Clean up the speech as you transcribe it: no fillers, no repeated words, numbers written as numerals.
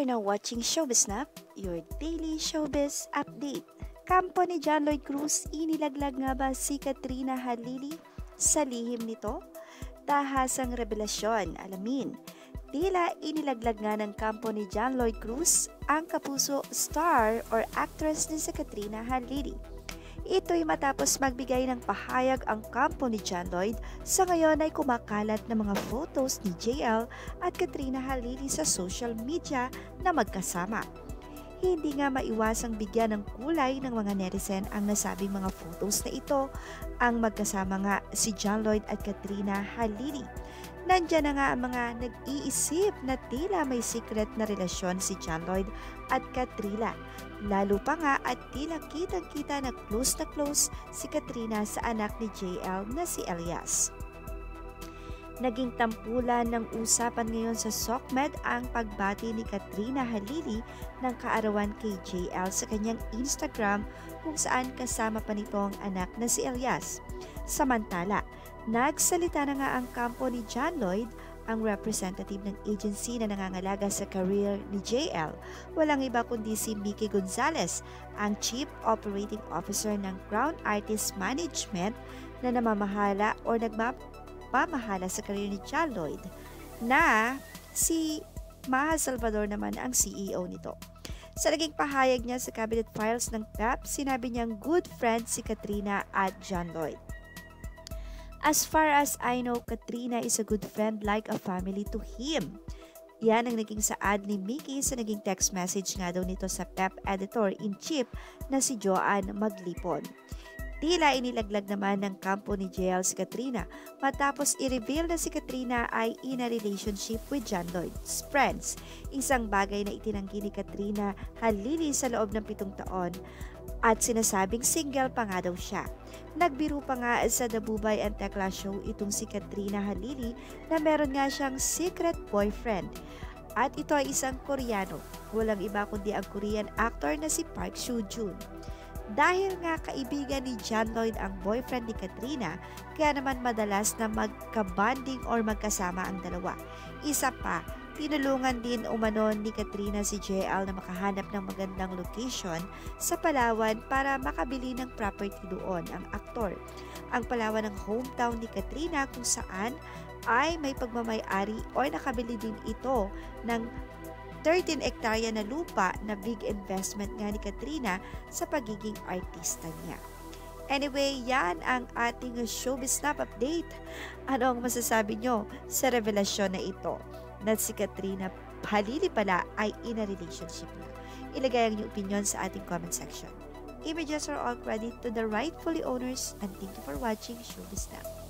are now watching Showbiz Snap, your daily showbiz update. Kampo ni Lloyd Cruz, inilaglag nga ba si Katrina Halili? Sa lihim nito, tahasang revelasyon, alamin. Tila inilaglag nga ng kampo ni Lloyd Cruz ang kapuso star or actress ni si Katrina Halili. Ito'y matapos magbigay ng pahayag ang kampo ni Lloyd sa ngayon ay kumakalat ng mga photos ni JL at Katrina Halili sa social media na magkasama. Hindi nga maiwasang bigyan ng kulay ng mga netizen ang nasabing mga photos na ito, ang magkasama nga si Lloyd at Katrina Halili. Nandiyan na nga ang mga nag-iisip na tila may secret na relasyon si Lloyd at Katrina. Lalo pa nga at tila kitang-kita na close si Katrina sa anak ni JL na si Elias. Naging tampulan ng usapan ngayon sa SOCMED ang pagbati ni Katrina Halili ng kaarawan kay JL sa kanyang Instagram kung saan kasama pa nito ang anak na si Elias. Samantala, nagsalita na nga ang kampo ni Lloyd, ang representative ng agency na nangangalaga sa career ni JL. Walang iba kundi si Mickey Gonzalez, ang Chief Operating Officer ng Crown Artist Management na namamahala o nagmamahala sa career ni Lloyd, na si Maha Salvador naman ang CEO nito. Sa naging pahayag niya sa cabinet files ng PEP, sinabi niyang good friend si Katrina at Lloyd. As far as I know, Katrina is a good friend like a family to him. Yan ang naging saad ni Mickey sa naging text message nga daw nito sa PEP Editor-in-Chief na si Joanne Maglipon. Tila inilaglag naman ng kampo ni JL si Katrina matapos i-reveal na si Katrina ay in a relationship with Lloyd's friends. Isang bagay na itinanggi ni Katrina Halili sa loob ng 7 taon at sinasabing single pa nga daw siya. Nagbiro pa nga sa The Bubay and Tekla Show itong si Katrina Halili na meron nga siyang secret boyfriend. At ito ay isang Koreano. Walang iba kundi ang Korean actor na si Park Soo-joon. Dahil nga kaibigan ni Lloyd ang boyfriend ni Katrina, kaya naman madalas na magka-bonding or magkasama ang dalawa. Isa pa, tinulungan din umano ni Katrina si JL na makahanap ng magandang location sa Palawan para makabili ng property doon ang aktor. Ang Palawan ng hometown ni Katrina kung saan ay may pagmamay-ari o nakabili din ito ng 13 hektarya na lupa na big investment nga ni Katrina sa pagiging artista niya. Anyway, yan ang ating Showbiz Snap update. Ano ang masasabi nyo sa revelasyon na ito? Na si Katrina Halili pala ay in a relationship na. Ilagay ang inyong opinion sa ating comment section. Images are all credit to the rightfully owners and thank you for watching Showbiz Snap.